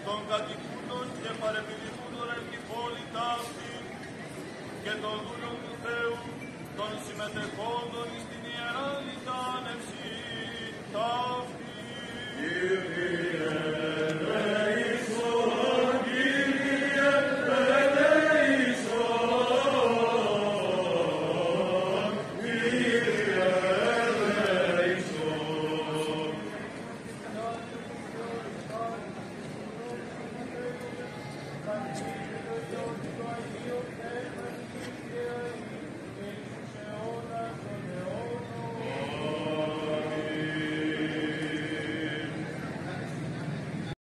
των κατοικούντων και παρεπιδημούντων εν την πόλη ταύτη, και των δούλων του Θεού, των συμμετεχόντων εις την Ιερά Λιτάνευση ταύτη.